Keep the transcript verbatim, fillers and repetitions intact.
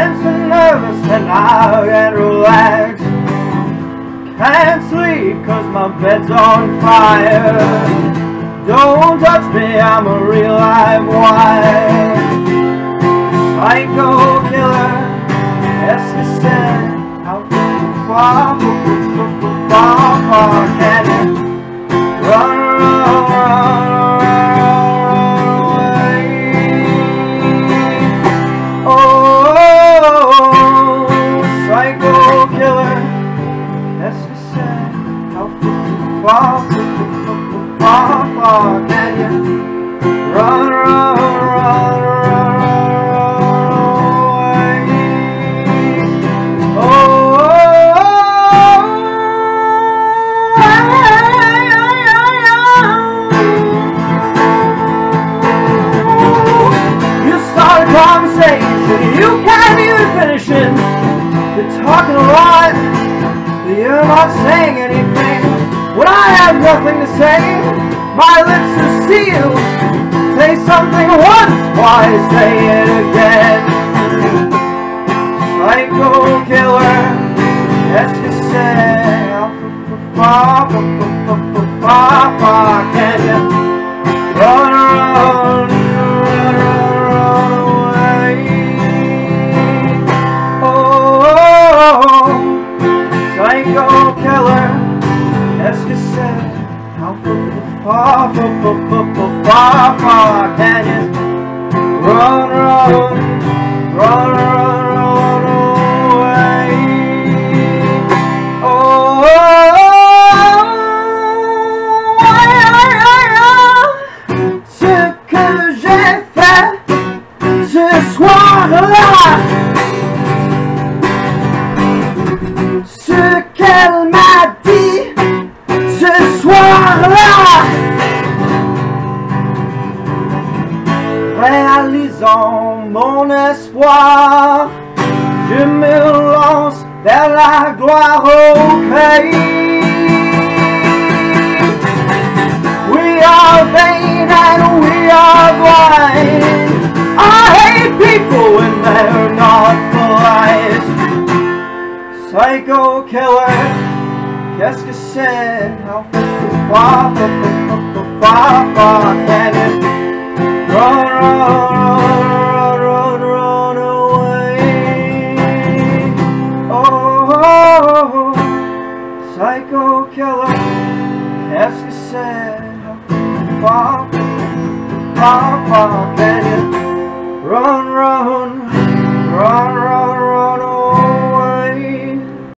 tense and nervous and I can't relax. Can't sleep cause my bed's on fire. Don't touch me, I'm a real live wire. Psycho killer, yes you said. How far, far, far can you run, run, run, run away? Oh, psycho killer, yes you said. How far, far, far can you run, run, run, run, run away? Oh, you start a conversation, you can't even finish it. You're talking a lot, but you're not saying anything. When I have nothing to say, my lips are sealed. Say something once, why say it again? Psycho killer, yes you say. How far, far, far, far can you run, run, run, run away? Oh, psycho killer, yes you said. How far, far, far, far, far can you run, run, run, run, run away? Oh, ce que j'ai fait ce soir-là, ce qu'elle m'a dit ce soir-là, réalisant mon espoir, je me lance vers la gloire, ok. We are vain and we are blind. I hate people when they're not polite. Psycho killer, qu'est-ce que c'est? How far, far, far, far can you run, run, run, run, run away? Oh, psycho killer, qu'est-ce que c'est? How far, far, far can you run, run, run, run?